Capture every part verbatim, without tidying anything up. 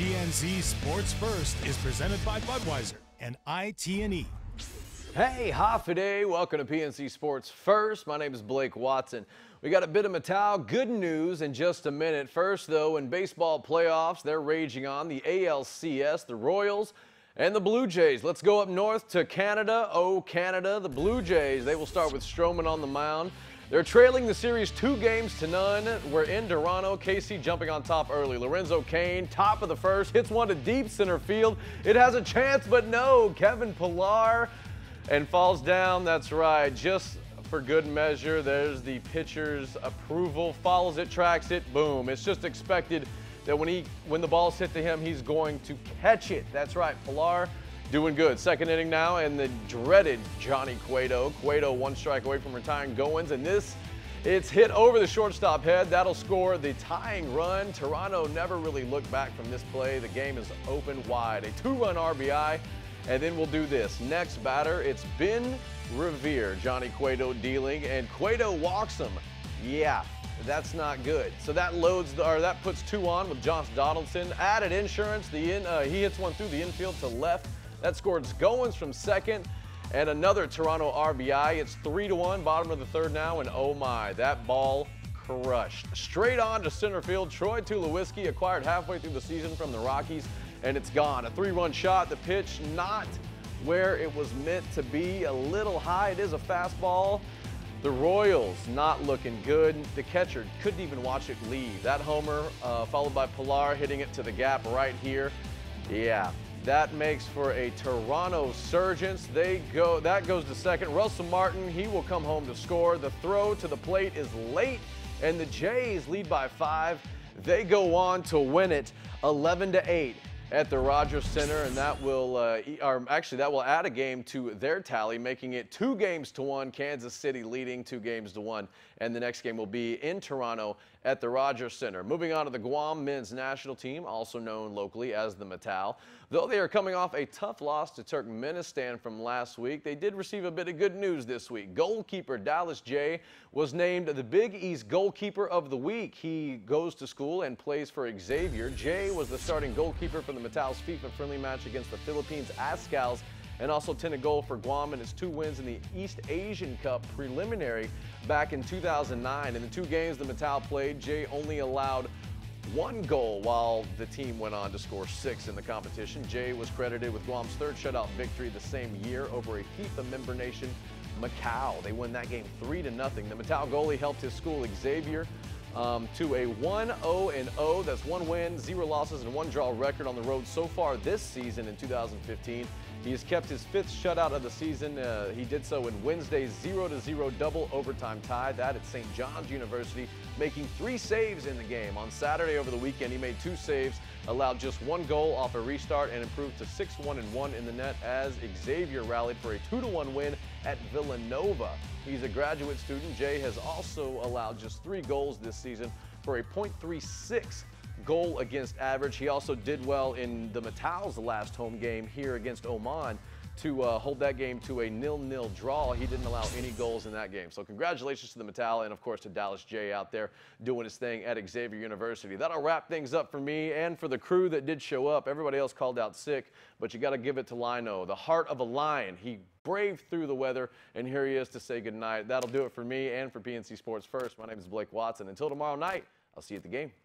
P N Z Sports First is presented by Budweiser and I T and E. Hey, Hafa-day. Welcome to P N C Sports First. My name is Blake Watson. We got a bit of Metal good news in just a minute. First, though, in baseball playoffs, they're raging on. The A L C S, the Royals, and the Blue Jays. Let's go up north to Canada. Oh, Canada, the Blue Jays. They will start with Stroman on the mound. They're trailing the series two games to none. We're in Toronto. K C jumping on top early. Lorenzo Cain, top of the first, hits one to deep center field. It has a chance, but no. Kevin Pillar, and falls down. That's right. Just for good measure, there's the pitcher's approval. Follows it, tracks it, boom. It's just expected that when he when the ball's hit to him, he's going to catch it. That's right. Pillar doing good. Second inning now, and the dreaded Johnny Cueto. Cueto one strike away from retiring Goins, and this, it's hit over the shortstop head. That'll score the tying run. Toronto never really looked back from this play. The game is open wide. A two-run R B I, and then we'll do this. Next batter, it's Ben Revere. Johnny Cueto dealing, and Cueto walks him. Yeah, that's not good. So that loads, the, or that puts two on with Josh Donaldson. Added insurance. The in, uh, he hits one through the infield to left. That scores Goins from second, and another Toronto R B I. It's three to one, bottom of the third now, and oh my, that ball crushed. Straight on to center field. Troy Tulowitzki, acquired halfway through the season from the Rockies, and it's gone. A three-run shot. The pitch not where it was meant to be. A little high. It is a fastball. The Royals not looking good. The catcher couldn't even watch it leave. That homer, uh, followed by Pillar hitting it to the gap right here. Yeah. That makes for a Toronto Surgeons. They go, that goes to second. Russell Martin, he will come home to score. The throw to the plate is late, and the Jays lead by five. They go on to win it eleven to eight at the Rogers Center, and that will, uh, or actually that will add a game to their tally, making it two games to one. Kansas City leading two games to one, and the next game will be in Toronto at the Rogers Center. Moving on to the Guam men's national team, also known locally as the Metal. Though they are coming off a tough loss to Turkmenistan from last week, they did receive a bit of good news this week. Goalkeeper Dallas Jaye was named the Big East Goalkeeper of the Week. He goes to school and plays for Xavier. Jaye was the starting goalkeeper for the Metal's FIFA friendly match against the Philippines Azkals, and also tended goal for Guam in its two wins in the East Asian Cup preliminary back in two thousand nine. In the two games the Metal played, Jaye only allowed one goal while the team went on to score six in the competition. Jaye was credited with Guam's third shutout victory the same year over a FIFA member nation, Macau. They won that game three to nothing. The Metal goalie helped his school Xavier Um, to a one oh and oh. That's one win, zero losses, and one draw record on the road so far this season in two thousand fifteen. He has kept his fifth shutout of the season. Uh, he did so in Wednesday's zero to zero double overtime tie. That at Saint John's University, making three saves in the game. On Saturday over the weekend, he made two saves, allowed just one goal off a restart, and improved to six one and one in the net as Xavier rallied for a two to one win at Villanova. He's a graduate student. Jaye has also allowed just three goals this season for a point three six goal against average. He also did well in the Metal's last home game here against Oman to uh, hold that game to a nil nil draw. He didn't allow any goals in that game. So congratulations to the Metal, and of course to Dallas Jaye out there doing his thing at Xavier University. That'll wrap things up for me and for the crew that did show up. Everybody else called out sick, but you got to give it to Lino, the heart of a lion. He braved through the weather, and here he is to say goodnight. That'll do it for me and for P N C Sports First. My name is Blake Watson. Until tomorrow night, I'll see you at the game.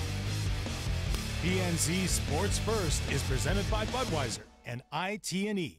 P N Z Sports First is presented by Budweiser and I T and E.